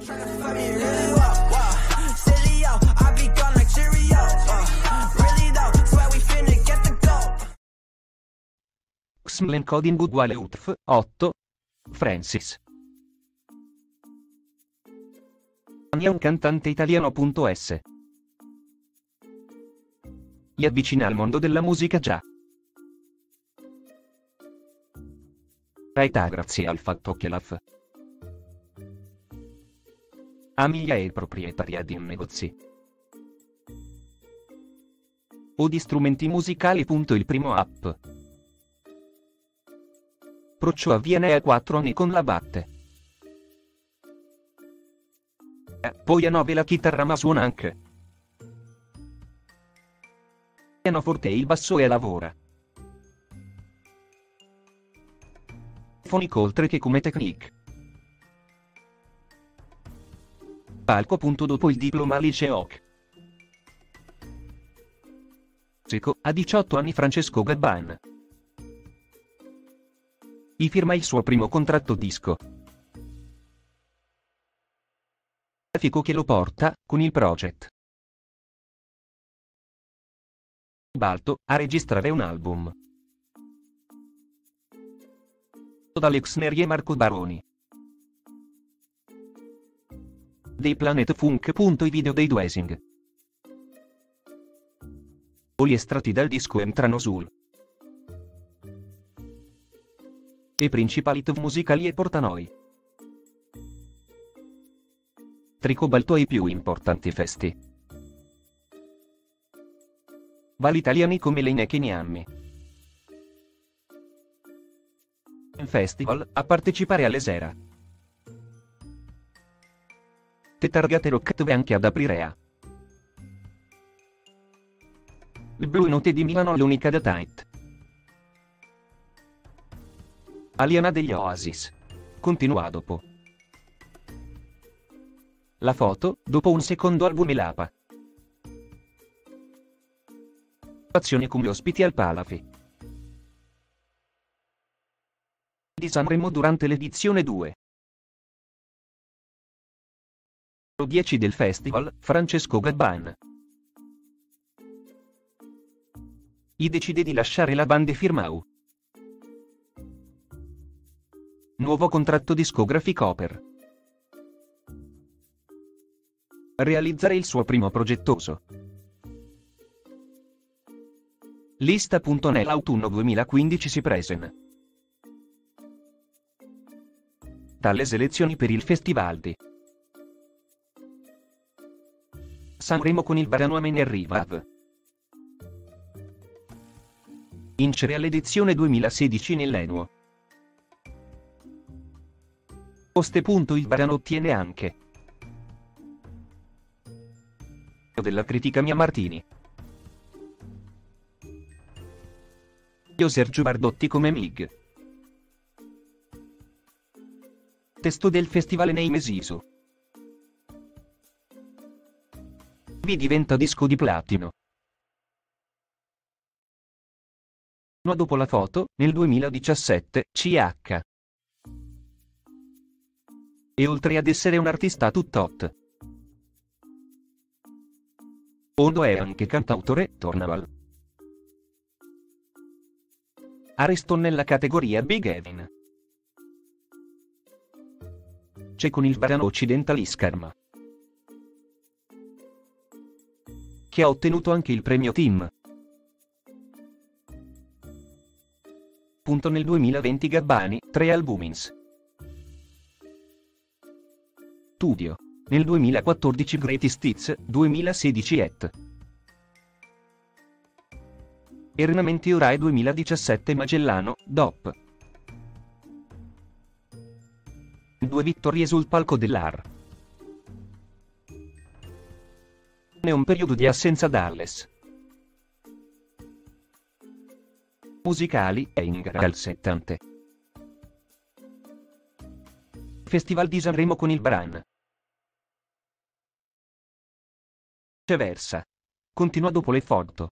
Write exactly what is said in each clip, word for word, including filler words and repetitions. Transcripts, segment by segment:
Xmlen coding uguale U T F otto. Francis. È un cantante italiano.s. Gli avvicina al mondo della musica già. Età grazie al fatto che la F. Amilia è proprietaria di un negozio o di strumenti musicali. Il primo app Proccio avviene a quattro anni con la batte. Poi a nove la chitarra, ma suona anche pianoforte e il basso e lavora fonico oltre che come technique. Palco. Dopo il diploma al liceo a diciotto anni Francesco Gabban I firma il suo primo contratto disco che lo porta, con il Project Balto, a registrare un album da Alex Neri e Marco Baroni. Dei Planet Funk. I video dei Dwasing o gli estratti dal disco entrano sul e principali hit musicali e portanoi Tricobalto ai più importanti festi val italiani come l'Einec e Niammi in festival a partecipare all'Esera Tetargate Rock anche ad Aprirea. Il Blue Note di Milano l'unica data hit. Aliena degli Oasis. Continua dopo la foto, dopo un secondo album Elapa. Azione come ospiti al Palafi di Sanremo durante l'edizione due. dieci del festival, Francesco Gabban I decide di lasciare la band e firma U. Nuovo contratto discografico per realizzare il suo primo progettoso. Lista. Nell'autunno duemilaquindici si presen dalle selezioni per il Festival di Sanremo con il Brano Me ne arriva vincere all'edizione duemilasedici nell'Enuo. Poste. Il brano ottiene anche della critica Mia Martini. Io Sergio Bardotti come Mig. Testo del festival Nei Mesisu. Vi diventa disco di platino. No, dopo la foto, nel duemiladiciassette, C H. E oltre ad essere un artista tutt'hot, Ondo è anche cantautore, tornaval. Aresto nella categoria Big Evin. C'è con il brano Occidentali Scherma, che ha ottenuto anche il premio Team. Punto nel duemilaventi Gabbani, tre albumins. Studio. Nel duemilaquattordici Greatest Hits, duemilasedici Et. Ernamenti Orai duemiladiciassette Magellano, D O P. Due vittorie sul palco dell'A R. Ne un periodo di assenza dalles musicali e in gara al settanta. Festival di Sanremo con il Bran. Viceversa. Continua dopo le foto.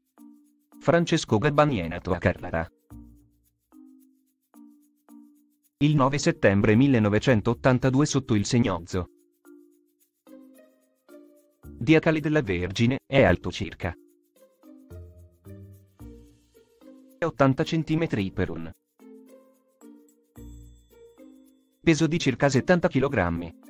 Francesco Gabban è nato a Carrara. Il nove settembre millenovecentottantadue sotto il segnozzo di Acali della Vergine, è alto circa ottanta centimetri per un peso di circa settanta chilogrammi.